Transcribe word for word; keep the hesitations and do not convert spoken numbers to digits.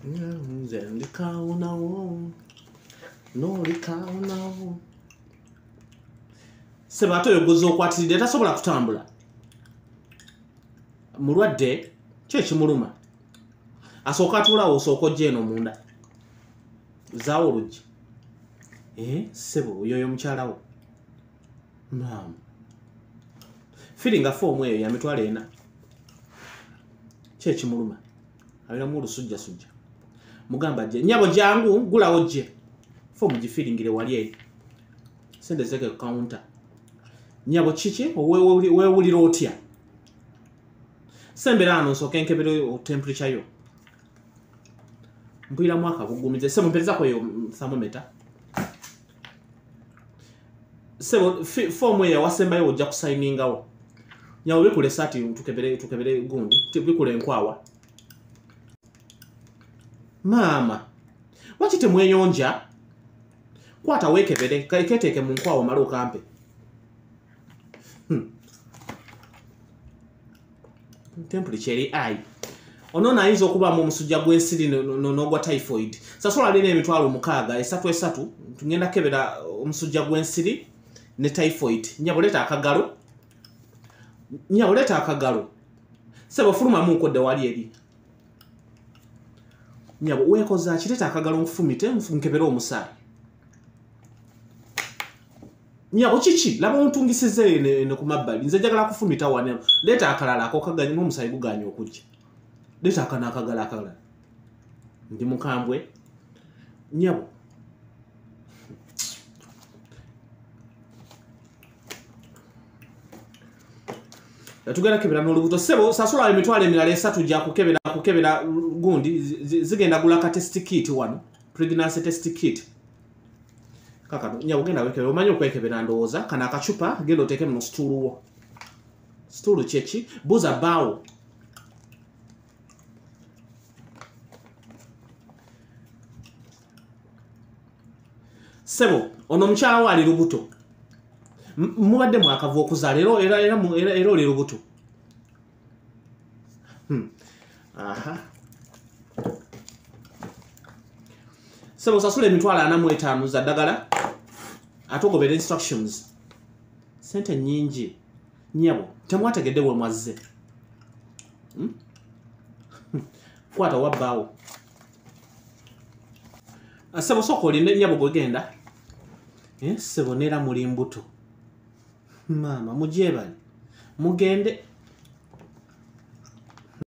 nze ndikawunawo nolikawunawo sebo ate oyogoza okwatiridde tasobola kutambula mulwadde kye kimuluma asooka atuulawo osooka ojja eno munda zaawo oluggi eh sebo yoyo mukyalawo naam feelinga foomu eyo ya mitwalo ena kye kimuluma alinamu olusujja sujja mugamba gye nyabo jangu gulawo gye foomu gifeelingire wali eyo sente zeke ku counter nyabo kiki weewulira otya sembera ano nsooka enkebero temperature yo mpuliramu akagugumize sebo mperezako yo thermometer sebo foomu eyo wasembayo ojja kusayiningawo nyawo bikule sati tukebere tukebere gundi bikule enkwawa mama waki temweyonja kwata wekebere keteeke mu nkwawa mala okampe hmm. temperature eri ai ono naayinza okubaamu omusujja gw'ensiri n'ogwa typhoid sasola lina emitwalo mukaaga esatu esatu tugenda kebera omusujja gw'ensiri ne typhoid nyabo leeta akagalo nyabo leeta akagalo sebo fuluma mu nkodde wali eri nyabo weekoza kireeta akagalo nkufumite nkebera omusaayi nyabo kiki laba ontungisize ne ku mabbali nze njagala kufumita wane leeta akalala ako kaganya n'omusaayi guganya okujja leeta akana akagala akalala ndi mukambwe nyabo tugenda kebera n'olubuto sebo sasola emitwalo emirala esatu gya kukebera kukebera gundi zigenda gula ka test kit wano pregnancy test kit kaka nyabo genda wekebera omanyi okwekebera ndowooza kana akacupa genda oteeke mu stulu wo stulu kyeki buza bawo sebo ono mukyala wali lubuto mubadde mwakavu okuzaala era era era era oli lubuto hmm. aha sebo sasula emitwalo ana mu etaano za ddagala ate ogobera instructions sente nyingi nyabo temwategedde bwe mwazze hmm? kwata wabbaawo sebo sooka olinde nyabo gwegenda eh, sebo neera muli mbuto mama mujebale mugende